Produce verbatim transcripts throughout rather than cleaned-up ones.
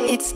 It's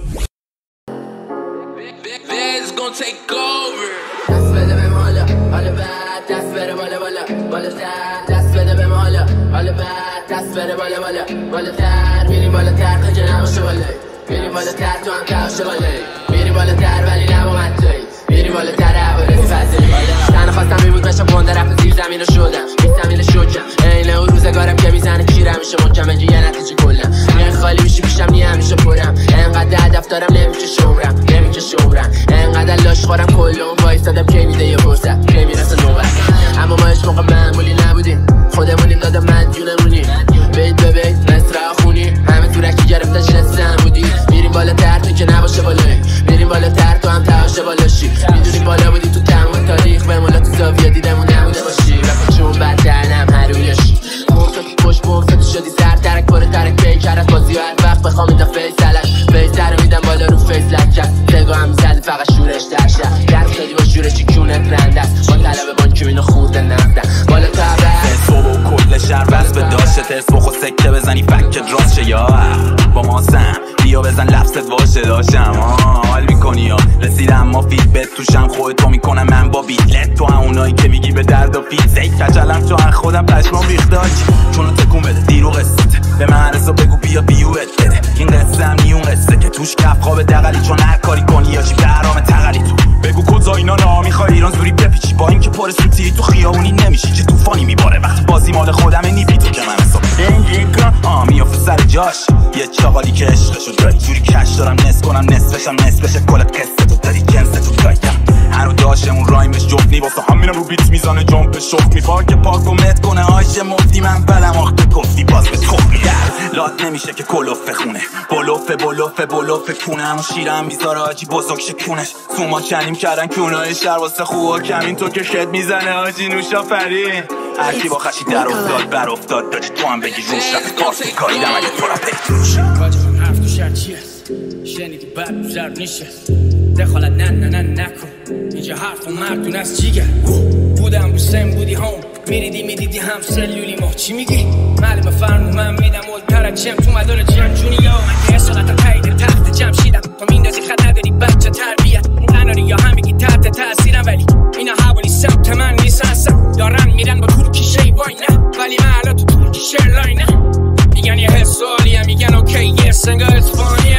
It's gonna take over. دست بده بهم حالا حالا بعد دست بره بالا بالا بالاتر دست بده بهم حالا حالا بعد دست بره بالا بالا بالاتر میریم بالاتر تا که نباشه بالایی میریم بالاتر تو هم تاشه بالایی میریم بالاتر ولی نه با من تویی میریم بالاتر عبارتی فضلی تنها خواستم این بود بشم گنده رفت زیر زمین رو شدم بیستمیل شکم این اون روزگارم که میزنه کیرم میشه محکم انجا یه نتیجه کلم این خالی میشی پیشم نی همیشه پرم انقدر هدف دارم نمیکشه عمرم نمیکشه عمرم انقدر لاش خورم کلون وایستادم که میده یه فرصت که میرسه نوبت اما ما هیچ موقع معمولی نبودیم خودمونیم دادم مدیونمونی بیت به بیت مصرع خونی همه تورکی گرفتن شستم بودی میریم بالاتر تو که نباشه بالایی میریم بالاتر تو هم تهاشه بالاشی میدونیم بالا بودی تو تمام تاریخ به مولا تو زاویه دیدمون نموده باشی رفت چون بد دهنم هرویاشی مرفت پشت مرفت شدی سر ترک پر ترک پی کرد بازی و هر وقت بخوام میدم فیصلش فیصل رو میدم بالا رو فیص لکت تگاه هم میزده فقط شورش در شد درس دادی با شورشی کونت رنده است با طلب بانکی اینو خورده نفتن بالا تبر صبح و کل شهر بس به داشته تست بخو سکه بزنی فکت راست شه یا با ما سم بیا بزن لفظت واشه داشتم حال میکنی یا رسیدم ما فیت بت توشم خودتو میکنم من با بیتلت تو اونایی که میگی به درد و فیت زید کچلم تو خودم پشمام ریختاج چونو تکون بده دیرو قصته به من رسو بگو بیا بیوت بده این قصه هم نیون قصه که توش کف خواب دقلی چون هر کاری کنی یا چی برام تقلی تو بگو کجا اینا نا میخوای ایران زوری بپیچی با اینکه پر سوتی تو خیابونی نمیشی چه طوفانی میباره وقتی بازی مال خودم نیپی تو که من حساب اینجیکا آ میافه سر جاش یه چاقالی که عشقشو داری جوری کش دارم نصف کنم نصفشم نصفش کلت قصه تو داری جنس تو گایدم هنو داشتمون رایمش جفنی واسه همینم رو بیت میزانه جامپ شخ میپار که پاک و مت کنه آیشه مفتی من بلم آخت گفتی باز به تخ میگر لات نمیشه که کلوفه خونه بلوفه بلوفه بلوفه کونه همون شیرم میذاره آجی بزرگ شکونش سوما چنیم کردن کونای شهر واسه خوبا کمین تو که خد میزنه آجی نوشا فرین هرکی با خشی در افتاد بر افتاد داشت تو هم بگی روش رفت کارت میکاریدم اگه تو را پیتروش کاجم حرف تو شهر چیه شنیدی بد بزر نیشه دخالت نه نه نه نکن اینجا حرف و مردون از جیگر بودم رو سم بودی هم میریدی میدیدی هم سلیولی ما چی میگی معلم فرمو من میدم اولتر از جم تو مدار جم جونی یا من که اصالت پید تحت جم شیدم تو میندازی خط نداری بچه تربیت اون قناری یا هم میگی تحت تاثیرم ولی اینا حوالی سمت من نیستن اصلا دارن میرن با ترکی شیوای نه ولی من الان تو ترکی شیرلاین نه میگن یه حسالی هم میگن اوکی یه سنگا اسپانیه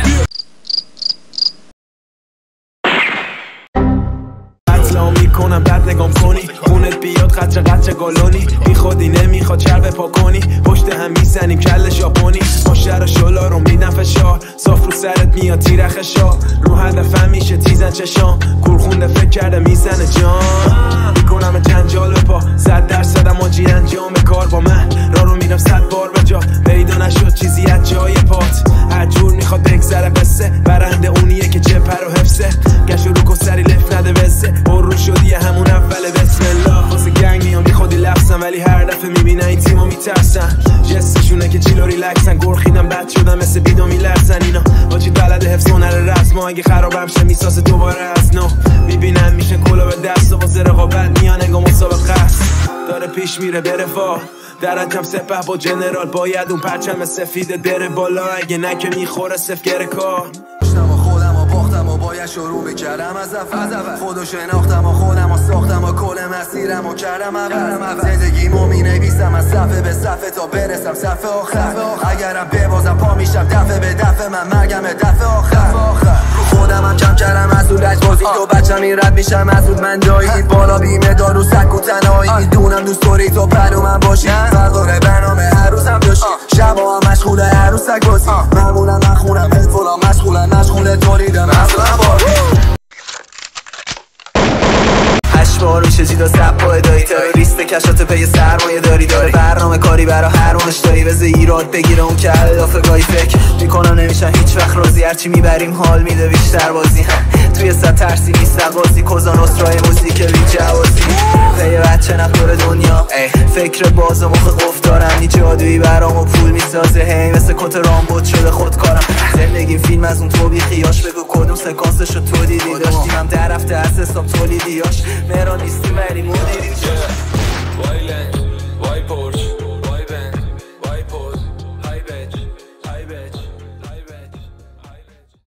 میکنم بعد نگام کنی خونت بیاد قطره قطره گالونی بی خودی نمیخواد چربه پا کنی پشت هم میزنیم کل ژاپنی ما شهر شلا رو میدن فشار صاف رو سرت میاد تیر خشا رو هدفم میشه تیزن چشام کور خونده فکر کرده میزنه جان میکنم جنجال به پا صد درصدم آجی انجام کار با من را رو میرم صد بار به جا پیدا نشد چیزی از جای پات هر جور میخواد بگذره قصه برنده اونیه که چپر و حفظه گشو رو کسری لف نده بسه برون شدی همون اول بسم الله واسه گنگ میام بی خودی لفظم ولی هر دفعه میبینن این تیمو میترسن جستشونه که چیلو ریلکسن گرخیدم بد شدم مثل بیدو میلرزن اینا آجی بلد حفظ هنر رسم اگه خرابم شه میسازه دوباره از نو میبینن میشه کلا به دست و واسه رقابت میان انگا مسابقه است داره پیش میره بره وا درجم سپه با جنرال باید اون پرچم سفیده بره بالا اگه نه که میخوره سفگر کار خودم و باختم و باید شروع بکردم از اول خودو شناختم و خودم و ساختم و کل مسیرم و کردم اول زندگیمو می نویسم از صفحه به صفحه تا برسم صفحه آخر اگرم ببازم پا میشم دفعه به دفعه من مرگم دفعه آخر خودم هم کم کردم از اون لجبازی تو بچم این رد میشم از اون من جایی بالا بیمه دارو سک و تنهایی میدونم دوست داری تو پلو من باشی فرقاره برنامه هر روزم داشتی شبا هم مشغوله هر روز سک بازی معمولا من خونم هدفولا مشغولن مشغول تولیدم اصلا باری بار میشه جیدا سب با ادایی تروریست کشات پی سرمایه داری داره برنامه کاری برا هر اونش داری بزه ایراد بگیره اون که اضافه گاهی فکر میکنم نمیشن هیچ وقت راضی هرچی میبریم حال میده بیشتر بازی هم توی صد ترسی نیست بازی کزان اسرای موزیک بی جوازی پی بچه نفر دنیا فکر باز و مخ قفل دارم نی جادویی برام و پول میسازه هی مثل کت رامبوت شده خودکارم زندگی فیلم از اون تو بی خیاش بگو کدوم سکانسشو تو دیدی داشتیم هم در هفته از حساب تولیدیاش مهران نیستی ولی